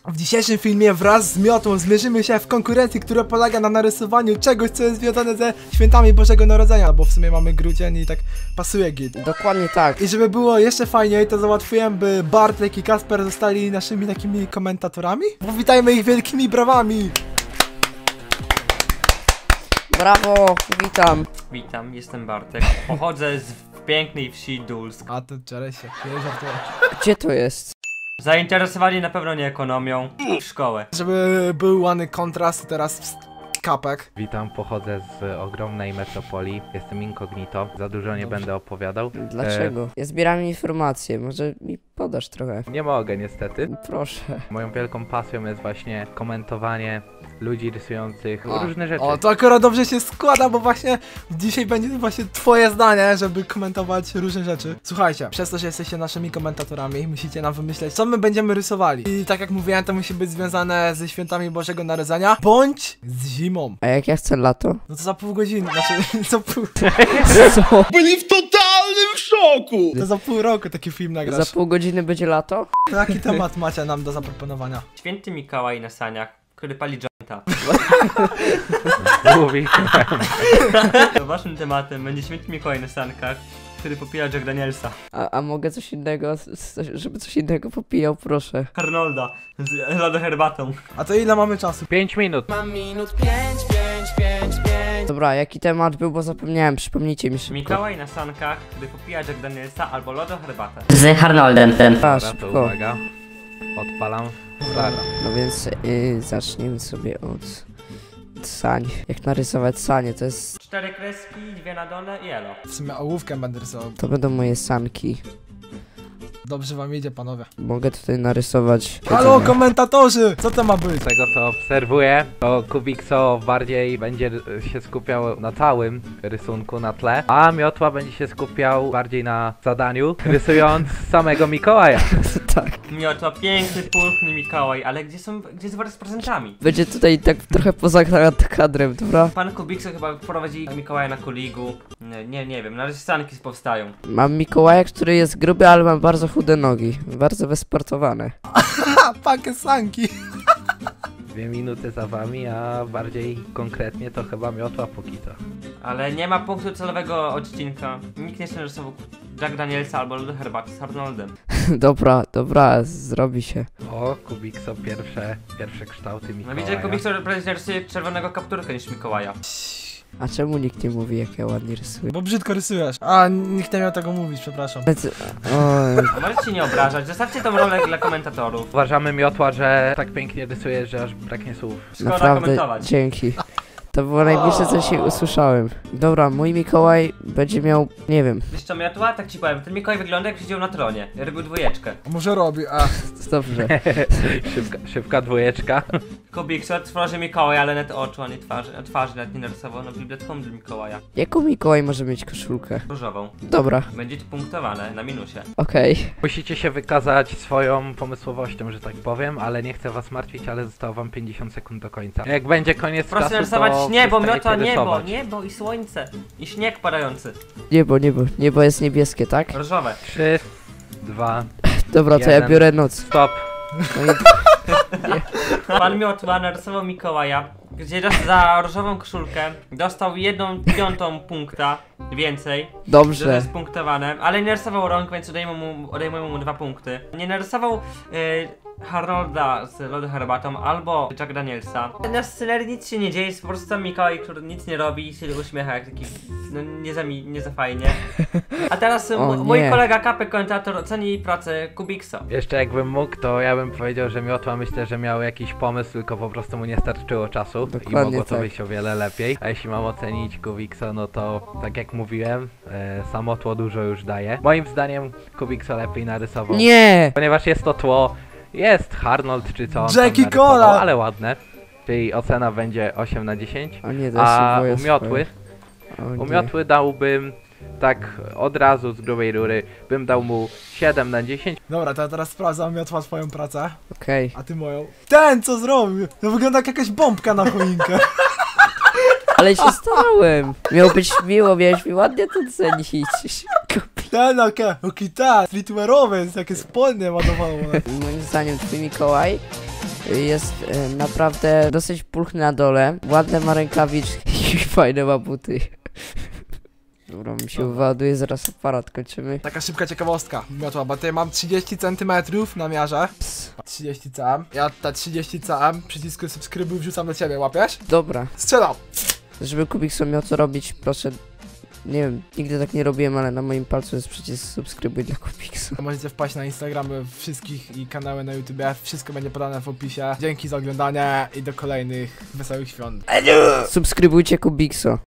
W dzisiejszym filmie wraz z Miotłą zmierzymy się w konkurencji, która polega na narysowaniu czegoś, co jest związane ze świętami Bożego Narodzenia, bo w sumie mamy grudzień i tak pasuje git. Dokładnie tak. I żeby było jeszcze fajniej, to załatwiłem, by Bartek i Kasper zostali naszymi takimi komentatorami. Powitajmy ich wielkimi brawami! Brawo, witam. Witam, jestem Bartek. Pochodzę z pięknej wsi Dulsk. A to Czeresie, nie żartuję. Gdzie to jest? Zainteresowani na pewno nie ekonomią. W szkołę. Żeby był ładny kontrast teraz w kapek. Witam, pochodzę z ogromnej metropolii, jestem incognito, za dużo nie będę opowiadał. Dlaczego? Ja zbieram informacje, może mi podasz trochę? Nie mogę niestety. Proszę. Moją wielką pasją jest właśnie komentowanie ludzi rysujących różne rzeczy. O, to akurat dobrze się składa, bo właśnie dzisiaj będzie właśnie twoje zdanie, żeby komentować różne rzeczy. Słuchajcie, przez to, że jesteście naszymi komentatorami, musicie nam wymyśleć, co my będziemy rysowali. I tak jak mówiłem, to musi być związane ze świętami Bożego Narodzenia, bądź z zimą. A jak ja chcę lato? No to za pół godziny, znaczy za pół... Co? Byli w totalnym szoku! To za pół roku taki film nagrasz. Za pół godziny będzie lato? Jaki temat macie nam do zaproponowania? Święty Mikołaj na saniach, który pali jointa. Mówi. Waszym tematem będzie Święty Mikołaj na sankach, który popija Jack Danielsa. A mogę coś innego, żeby coś innego popijał, proszę. Arnolda z lodoherbatą. A to ile mamy czasu? 5 minut. Dobra, jaki temat był, bo zapomniałem, przypomnijcie mi szybko. Mikołaj na sankach, który popija Jack Danielsa albo lodoherbatę. Z Arnoldem ten. A, Dobra, to szybko. uwaga. Odpalam. Start. No więc zacznijmy sobie od sań. Jak narysować sanie, to jest... 4 kreski, 2 na dole i elo. W sumie ołówkiem będę rysował. To będą moje sanki. Dobrze wam idzie, panowie. Mogę tutaj narysować... Halo, komentatorzy! Co to ma być? Z tego co obserwuję, to Kubikso bardziej będzie się skupiał na całym rysunku na tle, a Miotła będzie się skupiał bardziej na zadaniu, rysując samego Mikołaja. Tak. Miotła, piękny, pulchny Mikołaj, ale gdzie jest worek z prezentami? Będzie tutaj tak trochę poza kadrem, dobra? Pan Kubikso chyba prowadzi Mikołaja na kuligu. Nie wiem, na razie sanki powstają. Mam Mikołaja, który jest gruby, ale ma bardzo chude nogi. Bardzo wysportowane. Ha, pakę sanki! 2 minuty za wami, a bardziej konkretnie to chyba Miotła póki co. Ale nie ma punktu celowego odcinka. Nikt nie chce narysował Jack Danielsa albo lodoherbaty z Arnoldem. Dobra, zrobi się. O, Kubikso, pierwsze kształty No Mikołaja. widzę, Kubikso prędzej narysuje czerwonego kapturka niż Mikołaja. A czemu nikt nie mówi, jak ja ładnie rysuję? Bo brzydko rysujesz. A, nikt nie miał tego mówić, przepraszam. A możecie nie obrażać, zostawcie tą rolę dla komentatorów. Uważamy, Miotła, że tak pięknie rysujesz, że aż braknie słów. Szkoda Naprawdę, komentować. dzięki. To było najbliższe, co się usłyszałem. Dobra, mój Mikołaj będzie miał, nie wiem, Wiesz co, Miotła? Tak ci powiem, ten Mikołaj wygląda jak siedział na tronie. Robił dwójeczkę. A może robi, a... dobrze. Szybka dwójeczka. Kubikso tworzy Mikołaj, ale net oczu, a nie twarzy. A twarzy nawet nie narysował, no bibliotką dla Mikołaja. Jaką Mikołaj może mieć koszulkę? Różową. Dobra, Będzie tu punktowane, na minusie. okej. Musicie się wykazać swoją pomysłowością, że tak powiem, ale nie chcę was martwić, ale zostało wam 50 sekund do końca. Jak będzie koniec Proszę czasu, narysować to niebo, przestajecie Miotła, rysować. niebo i słońce. I śnieg padający. Niebo jest niebieskie, tak? Różowe. 3, 2, Dobra, to ja 1. biorę noc. stop. No i Pan Miotła narysował Mikołaja, gdzie za różową koszulkę dostał 1/5 punkta więcej. To dobrze. jest punktowane, ale nie narysował rąk, więc odejmujemy mu 2 punkty. Nie narysował Arnolda z lodoherbatą albo Jack Danielsa. Na scenerii nic się nie dzieje, jest po prostu tam Mikołaj, który nic nie robi i się uśmiecha jak taki, no nie za fajnie. A teraz O, mój nie. kolega Kapek, komentator, oceni pracę Kubikso. Jeszcze jakbym mógł, to ja bym powiedział, że Miotła myślę, że miał jakiś pomysł, tylko po prostu mu nie starczyło czasu i Dokładnie mogło to tak. wyjść o wiele lepiej. A jeśli mam ocenić Kubikso, no to tak jak mówiłem, samo tło dużo już daje. Moim zdaniem Kubikso lepiej narysował. Nie! Ponieważ jest to tło, jest Arnold czy co on tam Jackie narysował, Cola! ale ładne. Czyli ocena będzie 8 na 10. O nie, to się A boję u Miotły, swoje. O u nie. Miotły dałbym tak od razu z grubej rury, bym dał mu 7 na 10. Dobra, to ja teraz sprawdzam Miotła twoją pracę, Okej. a ty moją. Ten, co zrobił? To wygląda jak jakaś bombka na choinkę. Ale się starałem. Miało być miło, miałeś mi ładnie to cenić. Ten, okej, ten, streetwearowy, jest takie spodnie ładowało. Moim zdaniem twój Mikołaj jest naprawdę dosyć pulchny na dole. Ładne ma rękawiczki i fajne ma buty. Dobra, mi się wyładuje, zaraz aparat kończymy. Taka szybka ciekawostka, miotła, bo tutaj mam 30 cm na miarze. 30 cm. Ja te 30 cm przycisku subskrybuj wrzucam do ciebie, łapiesz? Dobra, Strzelam! żeby Kubikso miał co robić, proszę. Nie wiem, nigdy tak nie robiłem, ale na moim palcu jest przycisk subskrybuj dla Kubikso. Możecie wpaść na Instagramy wszystkich i kanały na YouTubie, wszystko będzie podane w opisie. Dzięki za oglądanie i do kolejnych wesołych świąt. Subskrybujcie Kubikso.